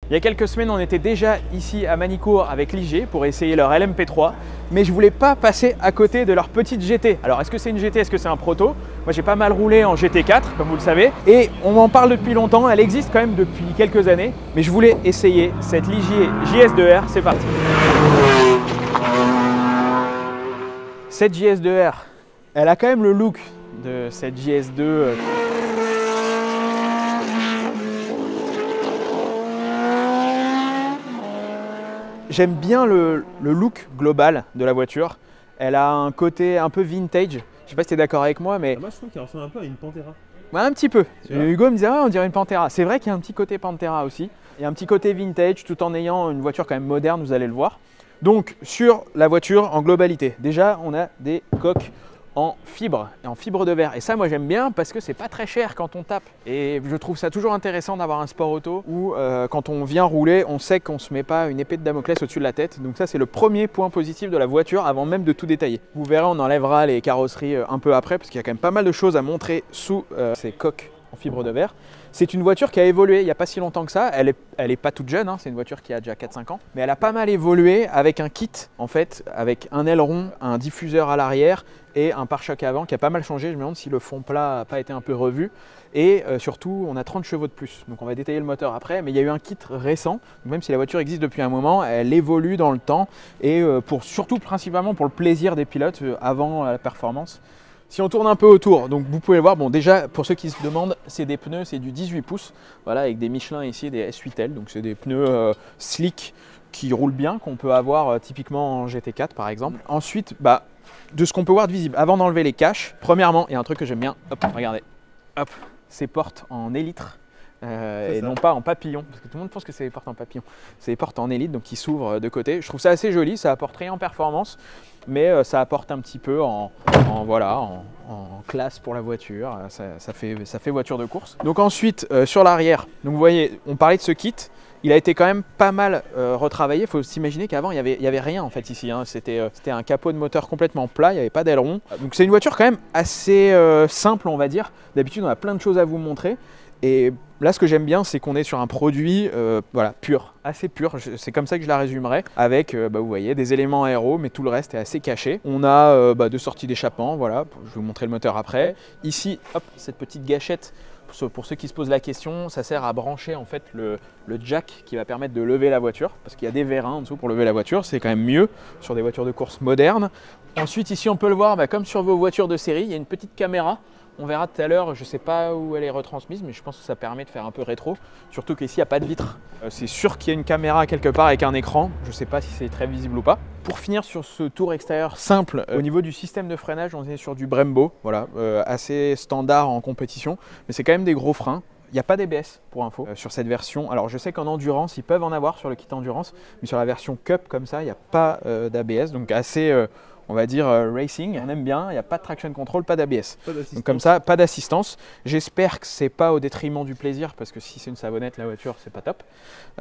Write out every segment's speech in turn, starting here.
Il y a quelques semaines, on était déjà ici à Manicourt avec Ligier pour essayer leur LMP3, mais je voulais pas passer à côté de leur petite GT. Alors est-ce que c'est une GT, est-ce que c'est un proto? Moi j'ai pas mal roulé en GT4 comme vous le savez, et on m'en parle depuis longtemps, elle existe quand même depuis quelques années, mais je voulais essayer cette Ligier JS2R, c'est parti. Cette JS2R, elle a quand même le look de cette JS2. J'aime bien le look global de la voiture. Elle a un côté un peu vintage. Je sais pas si tu es d'accord avec moi, mais... Moi je trouve qu'elle ressemble un peu à une Pantera. Ouais, un petit peu. Hugo me disait, ouais, on dirait une Pantera. C'est vrai qu'il y a un petit côté Pantera aussi. Il y a un petit côté vintage tout en ayant une voiture quand même moderne, vous allez le voir. Donc sur la voiture en globalité, déjà on a des coques en fibre et en fibre de verre, et ça moi j'aime bien parce que c'est pas très cher quand on tape, et je trouve ça toujours intéressant d'avoir un sport auto où quand on vient rouler on sait qu'on se met pas une épée de Damoclès au-dessus de la tête. Donc ça c'est le premier point positif de la voiture avant même de tout détailler. Vous verrez, on enlèvera les carrosseries un peu après parce qu'il y a quand même pas mal de choses à montrer sous ces coques en fibre de verre. C'est une voiture qui a évolué il n'y a pas si longtemps que ça, elle est pas toute jeune, hein. C'est une voiture qui a déjà 4-5 ans, mais elle a pas mal évolué avec un kit en fait, avec un aileron, un diffuseur à l'arrière et un pare-choc avant qui a pas mal changé. Je me demande si le fond plat n'a pas été un peu revu, et surtout on a 30 chevaux de plus, donc on va détailler le moteur après, mais il y a eu un kit récent, même si la voiture existe depuis un moment, elle évolue dans le temps, et surtout principalement pour le plaisir des pilotes avant la performance. Si on tourne un peu autour, donc vous pouvez voir, bon déjà pour ceux qui se demandent, c'est des pneus, c'est du 18 pouces, voilà, avec des Michelin ici, des S8L, donc c'est des pneus slick qui roulent bien, qu'on peut avoir typiquement en GT4 par exemple. Ensuite, de ce qu'on peut voir de visible, avant d'enlever les caches, premièrement, il y a un truc que j'aime bien, hop, regardez, hop, ces portes en élytre. Et non pas en papillon, parce que tout le monde pense que c'est des portes en papillon. C'est des portes en élite, donc qui s'ouvrent de côté. Je trouve ça assez joli, ça apporte rien en performance, mais ça apporte un petit peu en classe pour la voiture. Ça fait voiture de course. Donc ensuite, sur l'arrière, donc vous voyez, on parlait de ce kit. Il a été quand même pas mal retravaillé. Il faut s'imaginer qu'avant, il y avait rien en fait ici, hein. C'était un capot de moteur complètement plat, il n'y avait pas d'aileron. Donc c'est une voiture quand même assez simple, on va dire. D'habitude, on a plein de choses à vous montrer. Et là, ce que j'aime bien, c'est qu'on est sur un produit voilà, pur, assez pur. C'est comme ça que je la résumerai, avec, vous voyez, des éléments aéro, mais tout le reste est assez caché. On a deux sorties d'échappement, voilà, je vais vous montrer le moteur après. Ici, hop, cette petite gâchette, pour ceux qui se posent la question, ça sert à brancher en fait le jack qui va permettre de lever la voiture, parce qu'il y a des vérins en dessous pour lever la voiture, c'est quand même mieux sur des voitures de course modernes. Ensuite, ici, on peut le voir, comme sur vos voitures de série, il y a une petite caméra. On verra tout à l'heure, je ne sais pas où elle est retransmise, mais je pense que ça permet de faire un peu rétro. Surtout qu'ici, il n'y a pas de vitre. C'est sûr qu'il y a une caméra quelque part avec un écran. Je ne sais pas si c'est très visible ou pas. Pour finir sur ce tour extérieur simple, au niveau du système de freinage, on est sur du Brembo. Voilà, assez standard en compétition, mais c'est quand même des gros freins. Il n'y a pas d'ABS pour info sur cette version. Alors je sais qu'en endurance, ils peuvent en avoir sur le kit endurance, mais sur la version Cup comme ça, il n'y a pas d'ABS. Donc assez... on va dire racing, on aime bien, il n'y a pas de traction control, pas d'ABS. Donc comme ça, pas d'assistance. J'espère que c'est pas au détriment du plaisir, parce que si c'est une savonnette, la voiture, c'est pas top.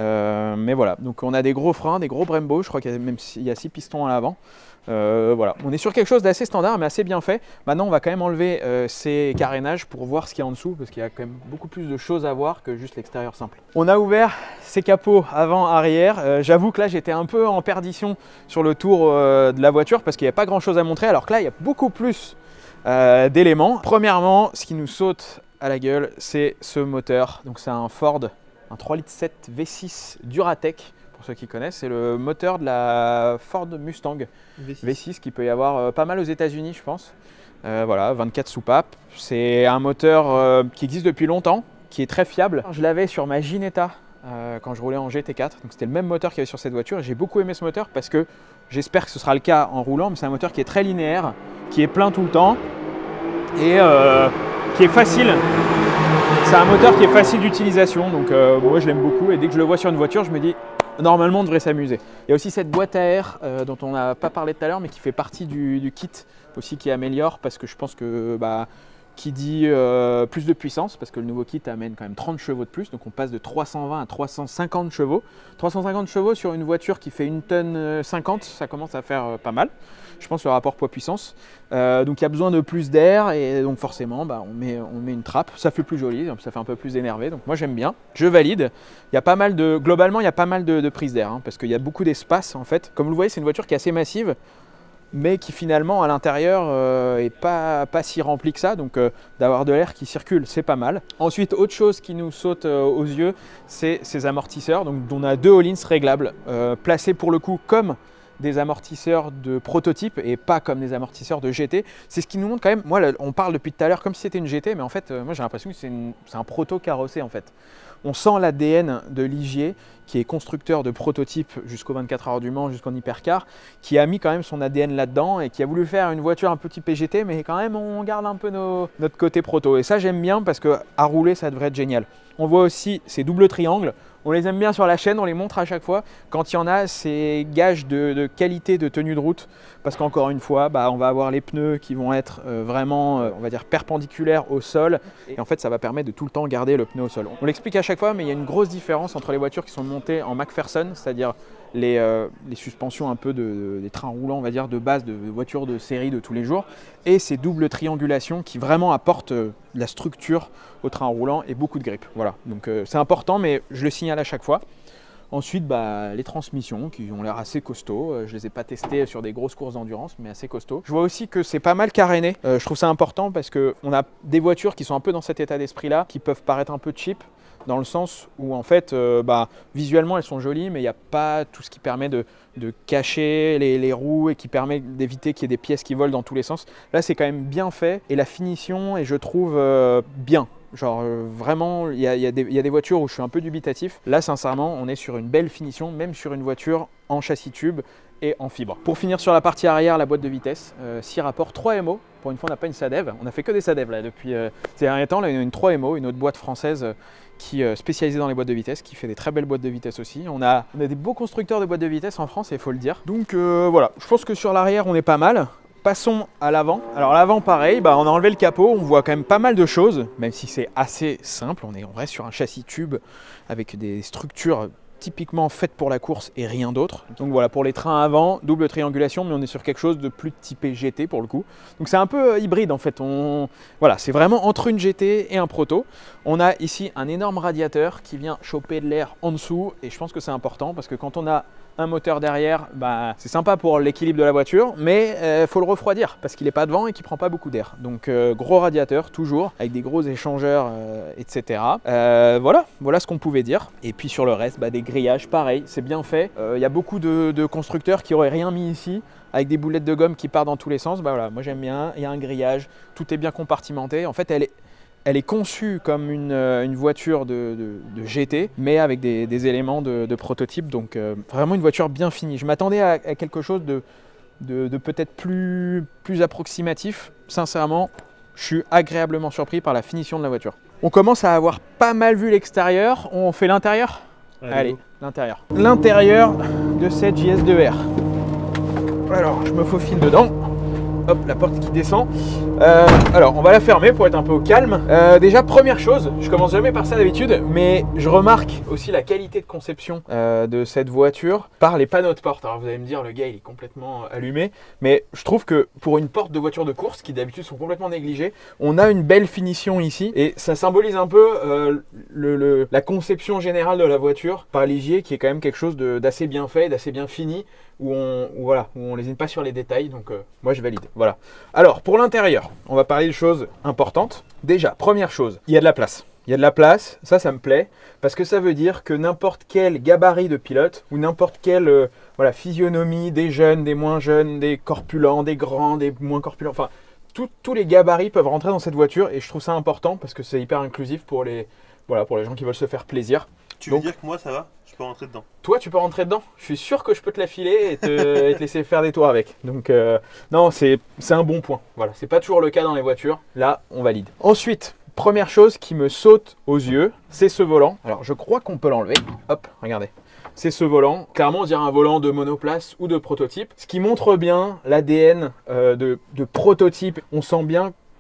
Mais voilà, donc on a des gros freins, des gros Brembo, je crois qu'il y a 6 pistons à l'avant. Voilà, on est sur quelque chose d'assez standard, mais assez bien fait. Maintenant, on va quand même enlever ces carénages pour voir ce qu'il y a en dessous, parce qu'il y a quand même beaucoup plus de choses à voir que juste l'extérieur simple. On a ouvert ces capots avant-arrière. J'avoue que là, j'étais un peu en perdition sur le tour de la voiture, parce qu'il n'y a pas grand-chose à montrer, alors que là, il y a beaucoup plus d'éléments. Premièrement, ce qui nous saute à la gueule, c'est ce moteur. Donc c'est un Ford, un 3,7 litres V6 Duratec. Pour ceux qui connaissent, c'est le moteur de la Ford Mustang V6 qui peut y avoir pas mal aux États-Unis, je pense. Voilà, 24 soupapes. C'est un moteur qui existe depuis longtemps, qui est très fiable. Je l'avais sur ma Ginetta quand je roulais en GT4, donc c'était le même moteur qu'il y avait sur cette voiture. J'ai beaucoup aimé ce moteur parce que j'espère que ce sera le cas en roulant, mais c'est un moteur qui est très linéaire, qui est plein tout le temps et qui est facile. C'est un moteur qui est facile d'utilisation, donc moi je l'aime beaucoup, et dès que je le vois sur une voiture, je me dis normalement on devrait s'amuser. Il y a aussi cette boîte à air dont on n'a pas parlé tout à l'heure, mais qui fait partie du kit aussi, qui améliore, parce que je pense que qui dit plus de puissance, parce que le nouveau kit amène quand même 30 chevaux de plus, donc on passe de 320 à 350 chevaux. 350 chevaux sur une voiture qui fait 1 tonne 50, ça commence à faire pas mal, je pense, le rapport poids-puissance. Donc il y a besoin de plus d'air, et donc forcément bah, on met une trappe, ça fait plus joli, ça fait un peu plus énervé, donc moi j'aime bien, je valide. Il y a pas mal de, globalement il y a pas mal de prises d'air, hein, parce qu'il y a beaucoup d'espace en fait. Comme vous le voyez, c'est une voiture qui est assez massive, mais qui finalement à l'intérieur est pas si rempli que ça, donc d'avoir de l'air qui circule, c'est pas mal. Ensuite, autre chose qui nous saute aux yeux, c'est ces amortisseurs. Donc on a 2 Öhlins réglables, placés pour le coup comme des amortisseurs de prototype et pas comme des amortisseurs de GT. C'est ce qui nous montre quand même, moi on parle depuis tout à l'heure comme si c'était une GT, mais en fait moi j'ai l'impression que c'est un proto carrossé en fait. On sent l'ADN de Ligier, qui est constructeur de prototypes jusqu'au 24 heures du Mans, jusqu'en hypercar, qui a mis quand même son ADN là-dedans et qui a voulu faire une voiture un petit PGT, mais quand même on garde un peu notre côté proto. Et ça j'aime bien parce qu'à rouler ça devrait être génial. On voit aussi ces doubles triangles. On les aime bien sur la chaîne, on les montre à chaque fois. Quand il y en a, c'est gage de qualité de tenue de route. Parce qu'encore une fois, bah, on va avoir les pneus qui vont être vraiment, on va dire, perpendiculaires au sol. Et en fait, ça va permettre de tout le temps garder le pneu au sol. On l'explique à chaque fois, mais il y a une grosse différence entre les voitures qui sont montées en McPherson, c'est-à-dire les suspensions un peu des trains roulants, on va dire, de base de voitures de série de tous les jours, et ces doubles triangulations qui vraiment apportent de la structure au train roulant et beaucoup de grip. Voilà, donc c'est important, mais je le signale à chaque fois. Ensuite, bah, les transmissions qui ont l'air assez costauds. Je ne les ai pas testées sur des grosses courses d'endurance, mais assez costauds. Je vois aussi que c'est pas mal caréné. Je trouve ça important parce qu'on a des voitures qui sont un peu dans cet état d'esprit-là, qui peuvent paraître un peu cheap, dans le sens où en fait, visuellement elles sont jolies, mais il n'y a pas tout ce qui permet de cacher les roues et qui permet d'éviter qu'il y ait des pièces qui volent dans tous les sens. Là, c'est quand même bien fait et la finition est, je trouve, bien. Genre vraiment, il y a des voitures où je suis un peu dubitatif. Là, sincèrement, on est sur une belle finition, même sur une voiture en châssis tube et en fibre. Pour finir sur la partie arrière, la boîte de vitesse, 6 rapports, 3 MO. Pour une fois, on n'a pas une SADEV. On a fait que des SADEV là depuis ces derniers temps. Là, une 3 MO, une autre boîte française qui est spécialisée dans les boîtes de vitesse, qui fait des très belles boîtes de vitesse aussi. On a des beaux constructeurs de boîtes de vitesse en France, il faut le dire. Donc voilà, je pense que sur l'arrière, on est pas mal. Passons à l'avant. Alors l'avant pareil, on a enlevé le capot, on voit quand même pas mal de choses, même si c'est assez simple. On reste sur un châssis tube avec des structures typiquement faites pour la course et rien d'autre. Donc voilà, pour les trains avant, double triangulation, mais on est sur quelque chose de plus typé GT pour le coup. Donc c'est un peu hybride en fait. Voilà, c'est vraiment entre une GT et un proto. On a ici un énorme radiateur qui vient choper de l'air en dessous et je pense que c'est important parce que quand on a un moteur derrière, c'est sympa pour l'équilibre de la voiture, mais faut le refroidir parce qu'il n'est pas devant et qu'il prend pas beaucoup d'air. Donc gros radiateur toujours, avec des gros échangeurs, etc. Voilà ce qu'on pouvait dire. Et puis sur le reste, des grillages, pareil, c'est bien fait. Il y a beaucoup de constructeurs qui n'auraient rien mis ici, avec des boulettes de gomme qui partent dans tous les sens. Voilà, moi j'aime bien, il y a un grillage, tout est bien compartimenté. En fait, elle est conçue comme une voiture de GT, mais avec des éléments de prototype, donc vraiment une voiture bien finie. Je m'attendais à quelque chose de peut-être plus approximatif. Sincèrement, je suis agréablement surpris par la finition de la voiture. On commence à avoir pas mal vu l'extérieur. On fait l'intérieur ? Allez, l'intérieur. L'intérieur de cette JS2R. Alors, je me faufile dedans. Hop, la porte qui descend. Alors, on va la fermer pour être un peu au calme. Déjà, première chose, je commence jamais par ça d'habitude, mais je remarque aussi la qualité de conception de cette voiture par les panneaux de porte. Alors, vous allez me dire, le gars, il est complètement allumé, mais je trouve que pour une porte de voiture de course, qui d'habitude sont complètement négligées, on a une belle finition ici, et ça symbolise un peu la conception générale de la voiture par Ligier, qui est quand même quelque chose d'assez bien fait, d'assez bien fini, où on lésine pas sur les détails, donc moi je valide. Voilà. Alors pour l'intérieur, on va parler de choses importantes. Déjà, première chose, il y a de la place. Il y a de la place, ça me plaît, parce que ça veut dire que n'importe quel gabarit de pilote, ou n'importe quelle physionomie, des jeunes, des moins jeunes, des corpulents, des grands, des moins corpulents, enfin tous les gabarits peuvent rentrer dans cette voiture, et je trouve ça important parce que c'est hyper inclusif pour les gens qui veulent se faire plaisir. Tu veux dire que moi ça va ? Je peux rentrer dedans. Toi, tu peux rentrer dedans. Je suis sûr que je peux te la filer et te laisser faire des tours avec. Donc, non, c'est un bon point. Voilà, c'est pas toujours le cas dans les voitures. Là, on valide. Ensuite, première chose qui me saute aux yeux, c'est ce volant. Alors, je crois qu'on peut l'enlever. Hop, regardez. C'est ce volant. Clairement, on dirait un volant de monoplace ou de prototype. Ce qui montre bien l'ADN de prototype. On sent bien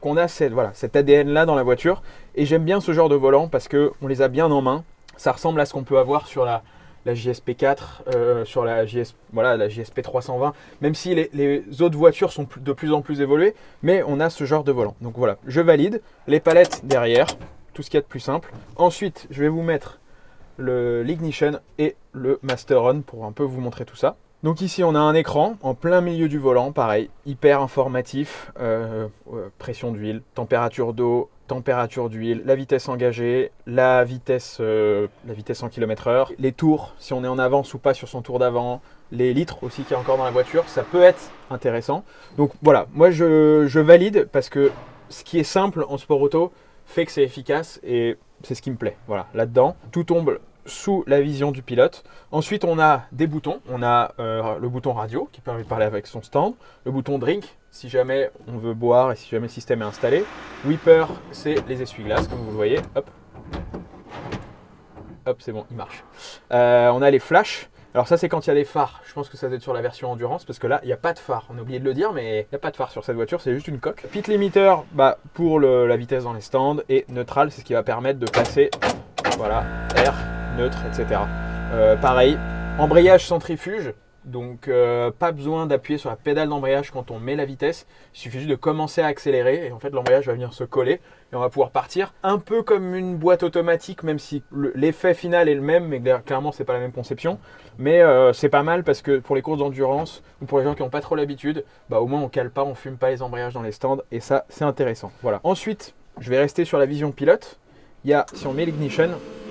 qu'on a cet ADN là dans la voiture. Et j'aime bien ce genre de volant parce qu'on les a bien en main. Ça ressemble à ce qu'on peut avoir sur la JSP4, sur la JSP 320, même si les autres voitures sont de plus en plus évoluées, mais on a ce genre de volant. Donc voilà, je valide. Les palettes derrière, tout ce qu'il y a de plus simple. Ensuite, je vais vous mettre l'ignition et le master on pour un peu vous montrer tout ça. Donc ici on a un écran en plein milieu du volant, pareil, hyper informatif, pression d'huile, température d'eau, température d'huile, la vitesse engagée, la vitesse en km/h, les tours, si on est en avance ou pas sur son tour d'avant, les litres aussi qu'il y a encore dans la voiture, ça peut être intéressant. Donc voilà, moi je valide parce que ce qui est simple en sport auto fait que c'est efficace et c'est ce qui me plaît. Voilà, là-dedans, tout tombe sous la vision du pilote. Ensuite, on a des boutons. On a le bouton radio qui permet de parler avec son stand. Le bouton drink, si jamais on veut boire et si jamais le système est installé. Whipper, c'est les essuie-glaces, comme vous le voyez. Hop. Hop, c'est bon, il marche. On a les flashs. Alors ça, c'est quand il y a des phares. Je pense que ça doit être sur la version Endurance parce que là, il n'y a pas de phare. On a oublié de le dire, mais il n'y a pas de phare sur cette voiture. C'est juste une coque. Pit limiter, pour la vitesse dans les stands. Et neutral, c'est ce qui va permettre de passer, voilà, air, neutre, etc. Pareil, embrayage centrifuge, donc pas besoin d'appuyer sur la pédale d'embrayage quand on met la vitesse, il suffit juste de commencer à accélérer et en fait l'embrayage va venir se coller et on va pouvoir partir un peu comme une boîte automatique, même si l'effet final est le même, mais clairement c'est pas la même conception, mais c'est pas mal parce que pour les courses d'endurance ou pour les gens qui n'ont pas trop l'habitude, au moins on cale pas, on fume pas les embrayages dans les stands et ça c'est intéressant. Voilà. Ensuite, je vais rester sur la vision pilote. Il y a, si on met l'ignition,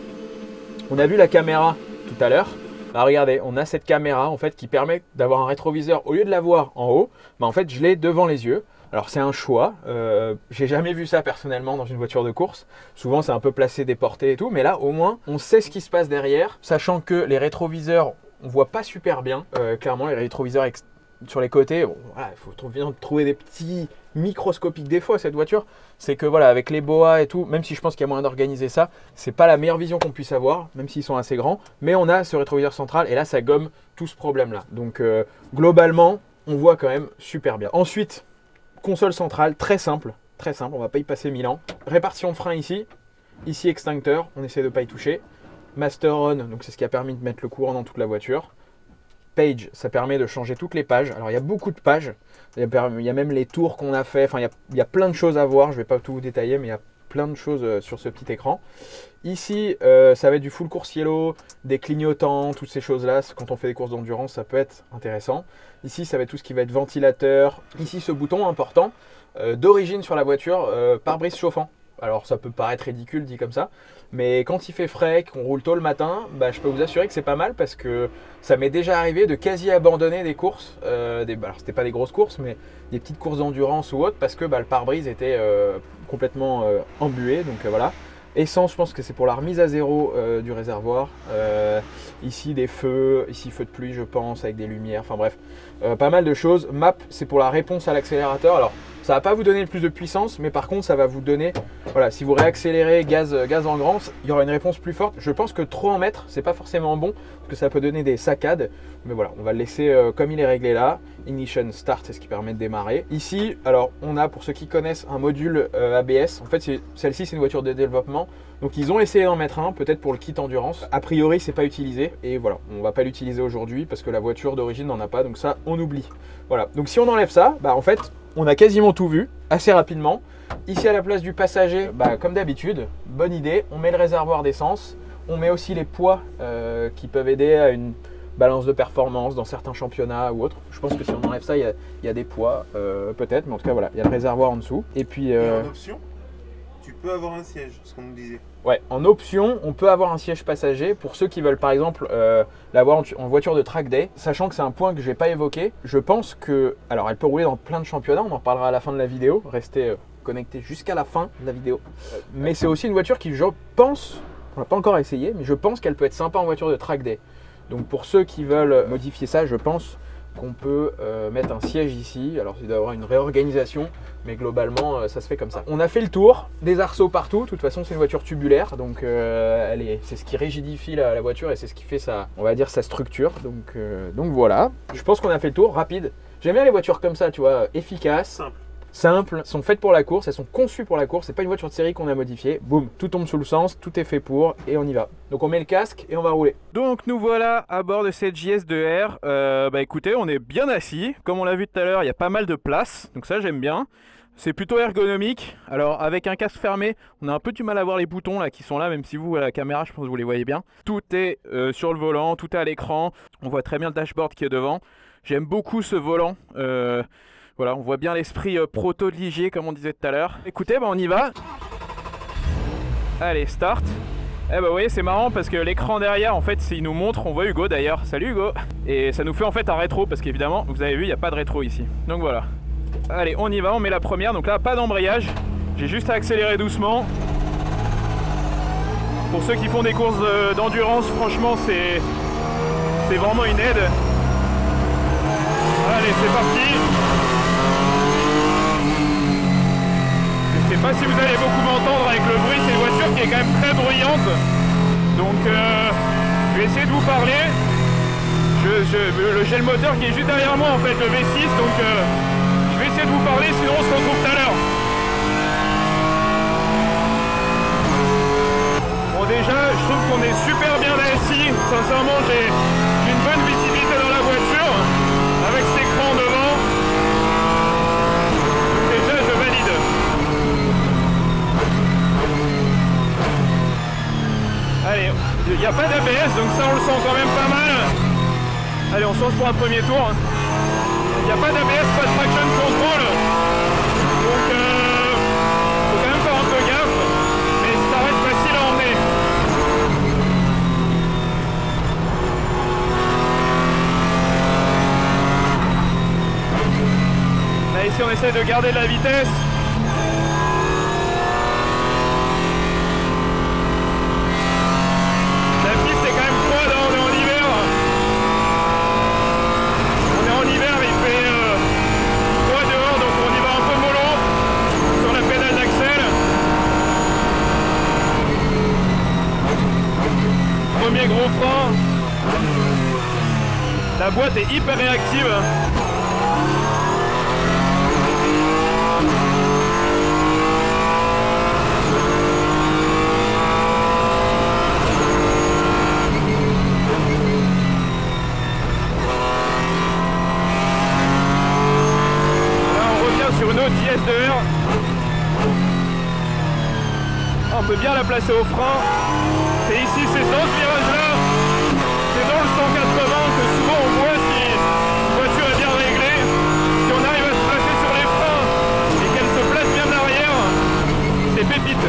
on a vu la caméra tout à l'heure. Regardez, on a cette caméra en fait qui permet d'avoir un rétroviseur. Au lieu de l'avoir en haut, en fait je l'ai devant les yeux. Alors c'est un choix. J'ai jamais vu ça personnellement dans une voiture de course. Souvent c'est un peu placé, déporté et tout. Mais là au moins on sait ce qui se passe derrière. Sachant que les rétroviseurs, on voit pas super bien. Clairement les rétroviseurs sur les côtés, bon, voilà, il faut bien trouver des petits microscopiques défauts à cette voiture. C'est que voilà, avec les boas et tout, même si je pense qu'il y a moyen d'organiser ça, c'est pas la meilleure vision qu'on puisse avoir, même s'ils sont assez grands. Mais on a ce rétroviseur central et là, ça gomme tout ce problème-là. Donc globalement, on voit quand même super bien. Ensuite, console centrale, très simple, on va pas y passer 1000 ans. Répartition de frein ici, ici extincteur, on essaie de pas y toucher. Master on, donc c'est ce qui a permis de mettre le courant dans toute la voiture. Page, ça permet de changer toutes les pages. Alors il y a beaucoup de pages, il y a même les tours qu'on a fait, enfin il y a plein de choses à voir, je ne vais pas tout vous détailler, mais il y a plein de choses sur ce petit écran. Ici, ça va être du full course yellow, des clignotants, toutes ces choses-là. Quand on fait des courses d'endurance, ça peut être intéressant. Ici, ça va être tout ce qui va être ventilateur. Ici, ce bouton important, d'origine sur la voiture, pare-brise chauffant. Alors ça peut paraître ridicule dit comme ça, mais quand il fait frais, qu'on roule tôt le matin, je peux vous assurer que c'est pas mal parce que ça m'est déjà arrivé de quasi abandonner des courses, alors c'était pas des grosses courses, mais des petites courses d'endurance ou autres parce que le pare-brise était complètement embué, donc voilà. Essence, je pense que c'est pour la remise à zéro du réservoir. Ici des feux, ici feu de pluie je pense, avec des lumières, enfin bref, pas mal de choses. Map, c'est pour la réponse à l'accélérateur. Alors ça va pas vous donner le plus de puissance, mais par contre ça va vous donner, voilà, si vous réaccélérez gaz en grand, il y aura une réponse plus forte. Je pense que trop en mettre, c'est pas forcément bon, parce que ça peut donner des saccades. Mais voilà, on va le laisser comme il est réglé là. Ignition Start, c'est ce qui permet de démarrer. Ici, alors on a, pour ceux qui connaissent, un module ABS. En fait, celle-ci c'est une voiture de développement. Donc ils ont essayé d'en mettre un, peut-être pour le kit endurance. A priori, c'est pas utilisé. Et voilà, on va pas l'utiliser aujourd'hui parce que la voiture d'origine n'en a pas. Donc ça, on oublie. Voilà, donc si on enlève ça, en fait, on a quasiment tout vu assez rapidement. Ici, à la place du passager, comme d'habitude, bonne idée, on met le réservoir d'essence. On met aussi les poids qui peuvent aider à une balance de performance dans certains championnats ou autres. Je pense que si on enlève ça, il y a des poids, peut-être, mais en tout cas, voilà, il y a le réservoir en dessous. Et puis, en option, tu peux avoir un siège, ce qu'on nous disait. Ouais, en option, on peut avoir un siège passager pour ceux qui veulent, par exemple, l'avoir en voiture de track day. Sachant que c'est un point que je n'ai pas évoqué, je pense que, alors, elle peut rouler dans plein de championnats, on en reparlera à la fin de la vidéo. Restez connectés jusqu'à la fin de la vidéo. Mais c'est aussi une voiture qui, je pense, on n'a pas encore essayé, mais je pense qu'elle peut être sympa en voiture de track day. Donc pour ceux qui veulent modifier ça, je pense qu'on peut mettre un siège ici. Alors il doit y avoir une réorganisation, mais globalement ça se fait comme ça. On a fait le tour, des arceaux partout. De toute façon c'est une voiture tubulaire, donc c'est ce qui rigidifie la voiture et c'est ce qui fait on va dire sa structure. Donc voilà, je pense qu'on a fait le tour rapide. J'aime bien les voitures comme ça, tu vois, efficaces, simples, sont faites pour la course, elles sont conçues pour la course, c'est pas une voiture de série qu'on a modifiée. Boum, tout tombe sous le sens, tout est fait pour et on y va. Donc on met le casque et on va rouler. Donc nous voilà à bord de cette JS2R. Bah écoutez, on est bien assis, comme on l'a vu tout à l'heure, il y a pas mal de place, donc ça j'aime bien. C'est plutôt ergonomique. Alors avec un casque fermé, on a un peu du mal à voir les boutons là qui sont là, même si vous à la caméra, je pense que vous les voyez bien. Tout est sur le volant, tout est à l'écran. On voit très bien le dashboard qui est devant. J'aime beaucoup ce volant. Voilà, on voit bien l'esprit proto de Ligier comme on disait tout à l'heure. Écoutez, bah on y va. Allez, start. Eh bah vous voyez, c'est marrant parce que l'écran derrière, en fait, il nous montre, on voit Hugo d'ailleurs. Salut Hugo. Et ça nous fait en fait un rétro parce qu'évidemment, vous avez vu, il n'y a pas de rétro ici. Donc voilà. Allez, on y va, on met la première. Donc là, pas d'embrayage. J'ai juste à accélérer doucement. Pour ceux qui font des courses d'endurance, franchement, c'est vraiment une aide. Allez, c'est parti. Je sais pas si vous allez beaucoup m'entendre avec le bruit. C'est une voiture qui est quand même très bruyante. Donc, je vais essayer de vous parler. J'ai le moteur qui est juste derrière moi, en fait, le V6. Donc, je vais essayer de vous parler, sinon on se retrouve tout à l'heure. Bon déjà, je trouve qu'on est super bien assis. Sincèrement, j'ai une bonne visibilité dans la voiture, avec cet écran devant. Donc déjà, je valide. Allez, il n'y a pas d'ABS, donc ça on le sent quand même pas mal. Allez, on se lance pour un premier tour. Il n'y a pas d'ABS, pas de traction control, donc faut quand même faire un peu gaffe, mais ça reste facile à emmener. Là ici on essaie de garder de la vitesse. La piste c'est quand même froide, hein, on est en hiver. On est en hiver, il fait froid dehors, donc on y va un peu mollo sur la pédale d'axel. Premier gros frein. La boîte est hyper réactive. Sur une autre JS2R. On peut bien la placer au frein. C'est ici, c'est dans ce virage là. C'est dans le 180 que souvent on voit si une voiture est bien réglée. Si on arrive à se placer sur les freins et qu'elle se place bien derrière, c'est pépite.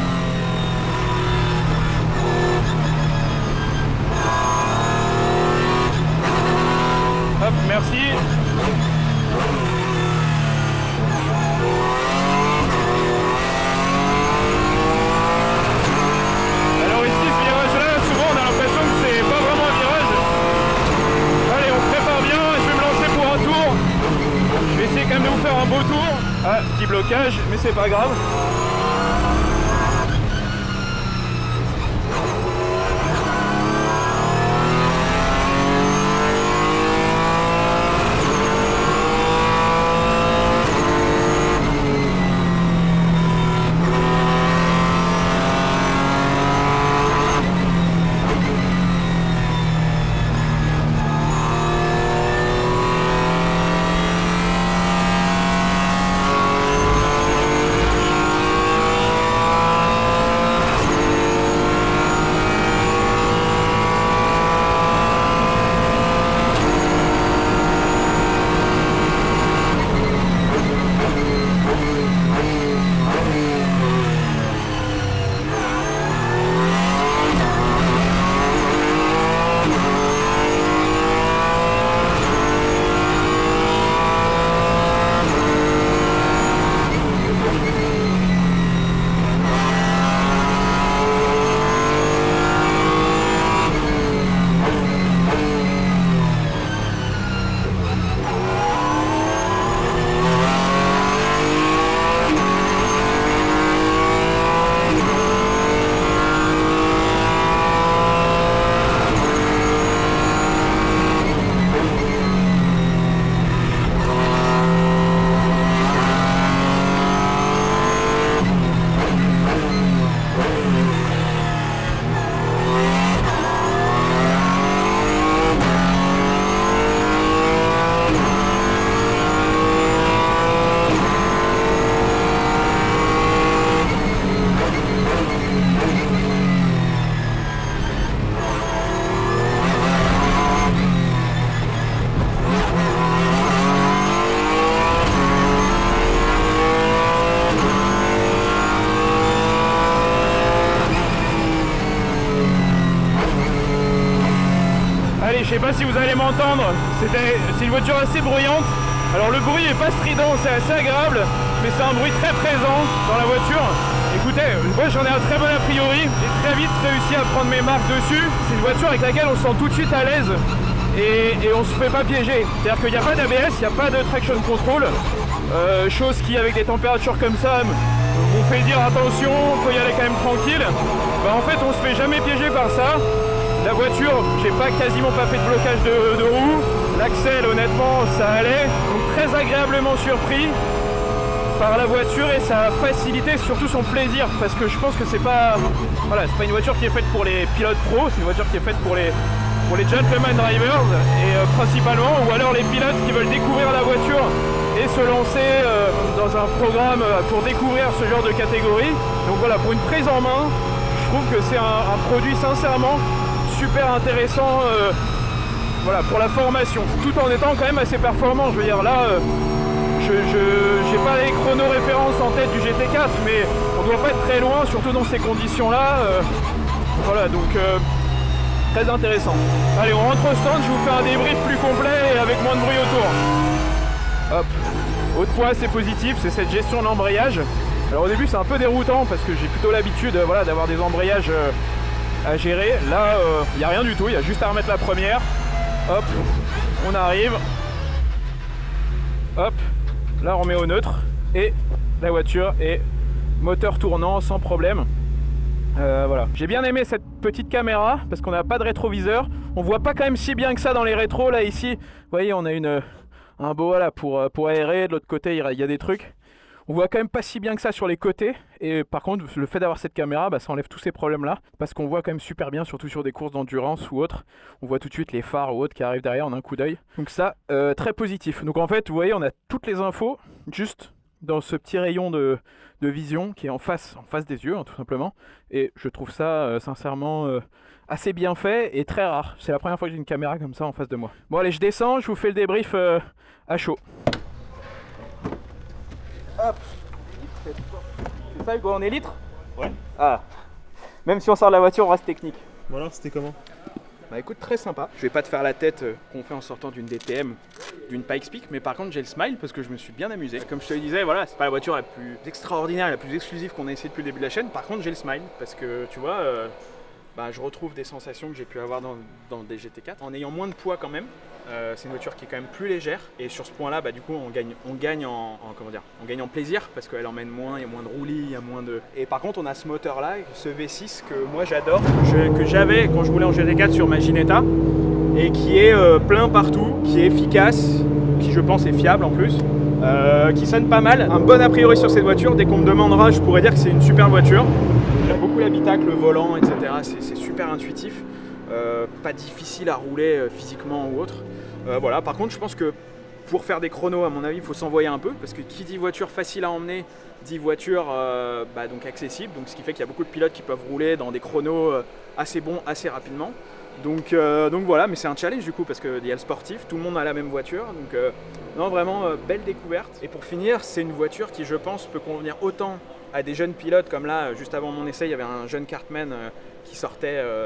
Hop, merci. Quand même de vous faire un beau tour. Ah, petit blocage, mais c'est pas grave. Allez, je sais pas si vous allez m'entendre, c'est une voiture assez bruyante. Alors le bruit est pas strident, c'est assez agréable, mais c'est un bruit très présent dans la voiture. Écoutez, moi j'en ai un très bon a priori, j'ai très vite réussi à prendre mes marques dessus. C'est une voiture avec laquelle on se sent tout de suite à l'aise et on se fait pas piéger. C'est-à-dire qu'il n'y a pas d'ABS, il n'y a pas de traction control, chose qui avec des températures comme ça on fait dire attention, faut y aller quand même tranquille. Bah, en fait on se fait jamais piéger par ça. La voiture, j'ai quasiment pas fait de blocage de roue. L'axel, honnêtement, ça allait. Donc très agréablement surpris par la voiture et ça a facilité surtout son plaisir. Parce que je pense que c'est pas une voiture qui est faite pour les pilotes pros, c'est une voiture qui est faite pour les gentleman drivers et principalement, ou alors les pilotes qui veulent découvrir la voiture et se lancer dans un programme pour découvrir ce genre de catégorie. Donc voilà, pour une prise en main, je trouve que c'est un produit sincèrement super intéressant voilà, pour la formation, tout en étant quand même assez performant. Je veux dire là, je n'ai pas les chrono références en tête du GT4, mais on ne doit pas être très loin, surtout dans ces conditions-là. Voilà, donc très intéressant. Allez, on rentre au stand, je vous fais un débrief plus complet et avec moins de bruit autour. Hop, autre point assez positif, c'est cette gestion de l'embrayage. Alors au début c'est un peu déroutant parce que j'ai plutôt l'habitude voilà, d'avoir des embrayages à gérer. Là, il n'y a rien du tout, il y a juste à remettre la première. Hop, on arrive. Hop, là on met au neutre et la voiture est moteur tournant sans problème. Voilà. J'ai bien aimé cette petite caméra parce qu'on n'a pas de rétroviseur. On voit pas quand même si bien que ça dans les rétros. Là ici, vous voyez, on a un boa là pour aérer. De l'autre côté, il y a des trucs. On voit quand même pas si bien que ça sur les côtés. Et par contre, le fait d'avoir cette caméra, bah, ça enlève tous ces problèmes-là. Parce qu'on voit quand même super bien, surtout sur des courses d'endurance ou autres. On voit tout de suite les phares ou autres qui arrivent derrière en un coup d'œil. Donc ça, très positif. Donc en fait, vous voyez, on a toutes les infos juste dans ce petit rayon de vision qui est en face des yeux, hein, tout simplement. Et je trouve ça, sincèrement, assez bien fait et très rare. C'est la première fois que j'ai une caméra comme ça en face de moi. Bon allez, je descends, je vous fais le débrief à chaud. Hop. C'est ça Hugo, on est litre? Ouais. Ah. Même si on sort de la voiture, on reste technique. Bon alors, c'était comment? Bah écoute, très sympa. Je vais pas te faire la tête qu'on fait en sortant d'une DTM, d'une Pikes Peak, mais par contre j'ai le smile parce que je me suis bien amusé. Comme je te le disais, voilà, c'est pas la voiture la plus extraordinaire, la plus exclusive qu'on a essayé depuis le début de la chaîne. Par contre j'ai le smile parce que tu vois, bah, je retrouve des sensations que j'ai pu avoir dans des GT4 en ayant moins de poids quand même. C'est une voiture qui est quand même plus légère et sur ce point-là, bah, du coup, on gagne en plaisir parce qu'elle emmène moins, il y a moins de roulis, il y a moins de. Et par contre, on a ce moteur-là, ce V6 que moi j'adore, que j'avais quand je roulais en GT4 sur ma Ginetta et qui est plein partout, qui est efficace, qui je pense est fiable en plus, qui sonne pas mal. Un bon a priori sur cette voiture. Dès qu'on me demandera, je pourrais dire que c'est une super voiture. J'aime beaucoup l'habitacle, le volant, etc. C'est super intuitif. Pas difficile à rouler physiquement ou autre. Voilà. Par contre, je pense que pour faire des chronos, à mon avis, il faut s'envoyer un peu parce que qui dit voiture facile à emmener, dit voiture donc accessible. Donc, ce qui fait qu'il y a beaucoup de pilotes qui peuvent rouler dans des chronos assez bons, assez rapidement. Donc voilà, mais c'est un challenge du coup parce qu'il y a le sportif, tout le monde a la même voiture. Donc non, vraiment belle découverte. Et pour finir, c'est une voiture qui, je pense, peut convenir autant à des jeunes pilotes comme là, juste avant mon essai, il y avait un jeune kartman qui sort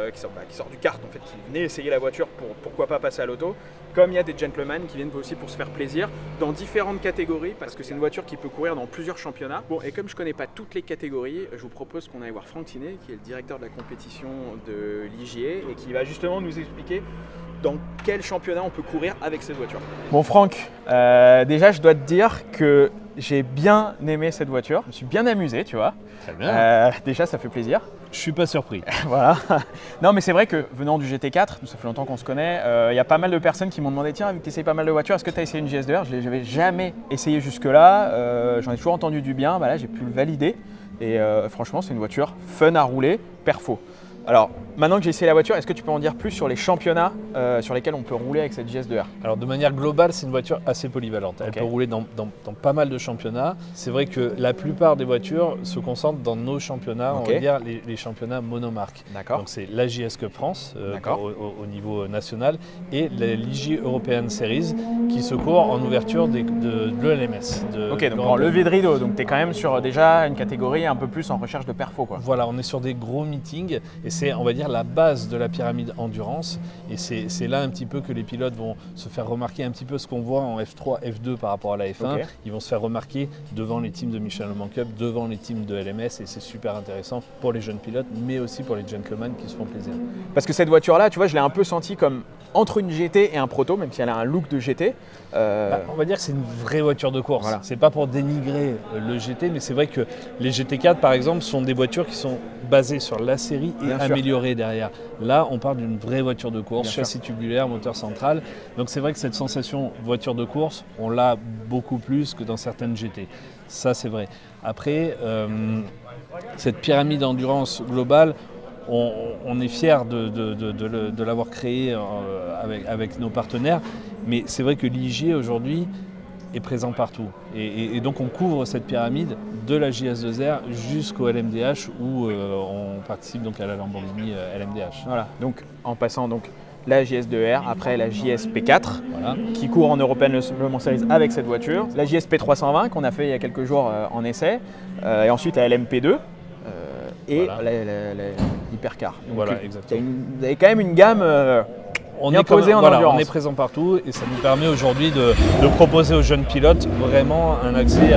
du kart en fait, qui venait essayer la voiture pour pourquoi pas passer à l'auto, comme il y a des gentlemen qui viennent aussi pour se faire plaisir dans différentes catégories parce que c'est une voiture qui peut courir dans plusieurs championnats. Bon, et comme je connais pas toutes les catégories, je vous propose qu'on aille voir Franck Tinet qui est le directeur de la compétition de l'IGA et qui va justement nous expliquer dans quel championnat on peut courir avec cette voiture. Bon Franck, déjà je dois te dire que j'ai bien aimé cette voiture, je me suis bien amusé, tu vois. Très bien. Déjà ça fait plaisir. Je suis pas surpris. Voilà. Non mais c'est vrai que venant du GT4, ça fait longtemps qu'on se connaît, il y a pas mal de personnes qui m'ont demandé tiens, vu que tu essayes pas mal de voitures, est-ce que tu as essayé une GS2R? Je n'avais jamais essayé jusque-là, j'en ai toujours entendu du bien, bah là j'ai pu le valider et franchement c'est une voiture fun à rouler, perfo. Alors, maintenant que j'ai essayé la voiture, est-ce que tu peux en dire plus sur les championnats sur lesquels on peut rouler avec cette GS2R? Alors, de manière globale, c'est une voiture assez polyvalente. Elle peut rouler dans pas mal de championnats. C'est vrai que la plupart des voitures se concentrent dans nos championnats, on va dire les championnats monomarques. D'accord. Donc, c'est la JS Cup France au niveau national et l'IG European Series qui se court en ouverture de l'ELMS. Ok, donc en levée de rideau, donc tu es quand même sur déjà une catégorie un peu plus en recherche de perfo, quoi. Voilà, on est sur des gros meetings et c'est, on va dire, la base de la pyramide endurance. Et c'est là un petit peu que les pilotes vont se faire remarquer un petit peu ce qu'on voit en F3, F2 par rapport à la F1. Okay. Ils vont se faire remarquer devant les teams de Michelin Le Mans Cup, devant les teams de LMS, et c'est super intéressant pour les jeunes pilotes, mais aussi pour les gentlemen qui se font plaisir. Parce que cette voiture-là, tu vois, je l'ai un peu senti comme entre une GT et un proto, même si elle a un look de GT. On va dire que c'est une vraie voiture de course. Voilà. C'est pas pour dénigrer le GT, mais c'est vrai que les GT4 par exemple sont des voitures qui sont basées sur la série et améliorées derrière. Là, on parle d'une vraie voiture de course, châssis tubulaire, moteur central. Donc c'est vrai que cette sensation voiture de course, on l'a beaucoup plus que dans certaines GT. Ça, c'est vrai. Après, cette pyramide d'endurance globale, on est fiers de l'avoir créée avec nos partenaires, mais c'est vrai que l'IG aujourd'hui est présent partout. Et donc on couvre cette pyramide de la JS2R jusqu'au LMDH où on participe donc à la Lamborghini LMDH. Voilà, donc en passant donc la JS2R, après la JSP4 voilà, qui court en European Le Mans Series avec cette voiture, la JSP320 qu'on a fait il y a quelques jours en essai, et ensuite la LMP2 et voilà, l'Hypercar. Voilà, exactement. Vous avez quand même une gamme bien posée en endurance. On est présent partout et ça nous permet aujourd'hui de proposer aux jeunes pilotes vraiment un accès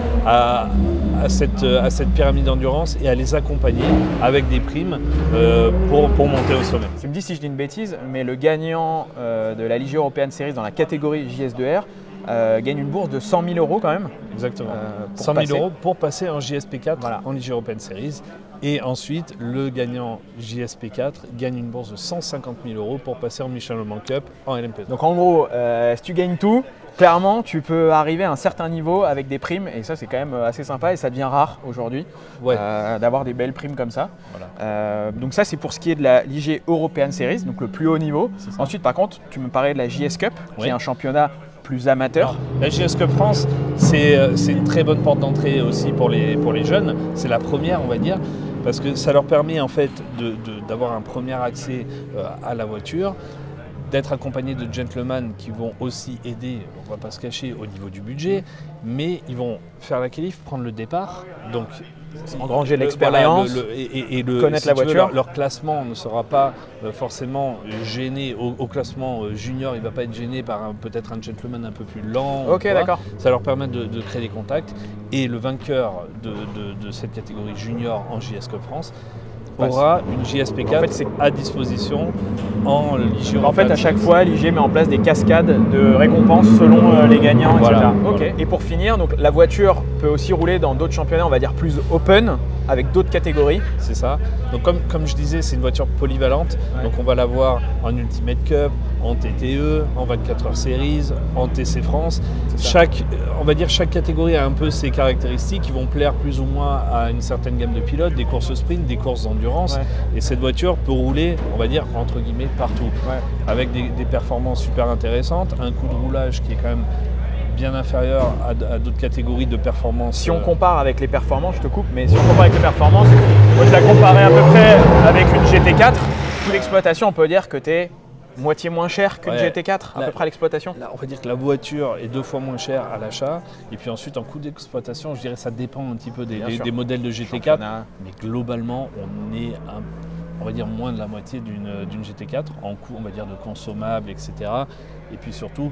à cette pyramide d'endurance et à les accompagner avec des primes pour monter au sommet. Tu me dis si je dis une bêtise, mais le gagnant de la Ligue European Series dans la catégorie JS2R gagne une bourse de 100 000 € quand même. Exactement. 100 000 € pour passer en JSP4 en Ligue European Series. Et ensuite, le gagnant JSP4 gagne une bourse de 150 000 € pour passer en Michelin Le Mans Cup en LMP2. Donc en gros, si tu gagnes tout, clairement, tu peux arriver à un certain niveau avec des primes et ça c'est quand même assez sympa et ça devient rare aujourd'hui d'avoir des belles primes comme ça. Voilà. Donc ça c'est pour ce qui est de la LIG European Series, donc le plus haut niveau. Ensuite par contre, tu me parlais de la JS Cup qui est un championnat plus amateur. Alors, la JS Cup France, c'est une très bonne porte d'entrée aussi pour les jeunes. C'est la première, on va dire, parce que ça leur permet en fait d'avoir un premier accès à la voiture, d'être accompagnés de gentlemen qui vont aussi aider, on ne va pas se cacher, au niveau du budget, mais ils vont faire la qualif, prendre le départ, donc engranger l'expérience, connaître la voiture. Leur classement ne sera pas forcément gêné. Au classement junior, il ne va pas être gêné par peut-être un gentleman un peu plus lent. Ok, d'accord. Ça leur permet de créer des contacts. Et le vainqueur de cette catégorie junior en JS Cup France aura une JSP4 à disposition en Ligue. En fait, à chaque fois, l'IG met en place des cascades de récompenses selon les gagnants, etc. Okay. Et pour finir, donc, la voiture peut aussi rouler dans d'autres championnats, on va dire plus open, avec d'autres catégories. C'est ça. Donc comme je disais, c'est une voiture polyvalente. Donc on va l'avoir en Ultimate Cup, en TTE, en 24 heures Series, en TC France. On va dire chaque catégorie a un peu ses caractéristiques qui vont plaire plus ou moins à une certaine gamme de pilotes, des courses sprint, des courses d'endurance. Et cette voiture peut rouler, on va dire, entre guillemets, partout. Avec des performances super intéressantes, un coût de roulage qui est quand même bien inférieur à d'autres catégories de performance. Si on compare avec les performances, je te coupe, mais si on compare avec les performances, moi je la comparais à peu près avec une GT4. Toute l'exploitation, on peut dire que tu es moitié moins cher qu'une GT4 à peu près à l'exploitation. Là, on va dire que la voiture est 2 fois moins chère à l'achat. Et puis ensuite, en coût d'exploitation, je dirais que ça dépend un petit peu des modèles de GT4. Mais globalement, on est on va dire moins de la moitié d'une GT4 en coût, on va dire, de consommables, etc. Et puis surtout,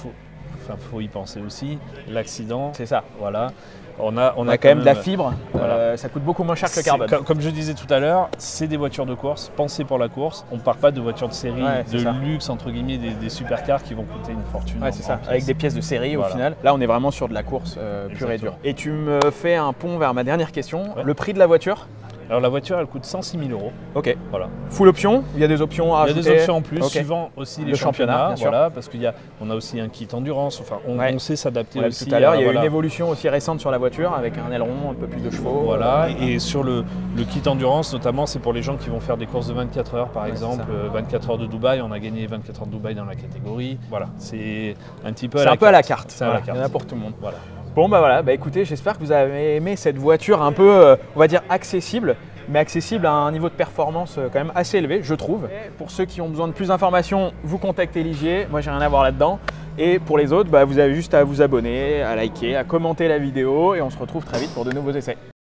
faut y penser aussi, l'accident. C'est ça. Voilà. On a quand même de la fibre, ça coûte beaucoup moins cher que le carbone. Comme je disais tout à l'heure, c'est des voitures de course, pensées pour la course. On ne part pas de voitures de série, de luxe, entre guillemets, des supercars qui vont coûter une fortune. C'est ça, avec des pièces de série au final. Là, on est vraiment sur de la course pure et dure. Et tu me fais un pont vers ma dernière question, le prix de la voiture? Alors la voiture, elle coûte 106 000 €. Ok. Voilà. Full option? Il y a des options à ajouter? Il y a des options en plus, suivant aussi les championnats. Voilà, parce qu'on a aussi un kit endurance. Enfin, on sait s'adapter aussi. Tout à l'heure, il y a eu une évolution aussi récente sur la voiture avec un aileron, un peu plus de chevaux. Voilà. Et sur le kit endurance, notamment, c'est pour les gens qui vont faire des courses de 24 heures, par exemple. 24 heures de Dubaï, on a gagné 24 heures de Dubaï dans la catégorie. Voilà. C'est un petit peu à la carte. C'est à la carte. Il y en a pour tout le monde. Voilà. Bon, écoutez, j'espère que vous avez aimé cette voiture un peu, on va dire, accessible, mais accessible à un niveau de performance quand même assez élevé, je trouve. Pour ceux qui ont besoin de plus d'informations, vous contactez l'IG, moi j'ai rien à voir là-dedans. Et pour les autres, vous avez juste à vous abonner, à liker, à commenter la vidéo et on se retrouve très vite pour de nouveaux essais.